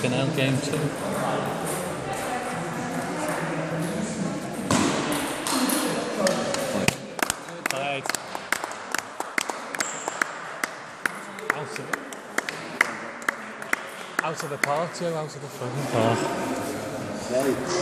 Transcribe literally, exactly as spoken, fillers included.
Fucking hell, game two. Right. Out of the, out of the park, too, out of the fucking park.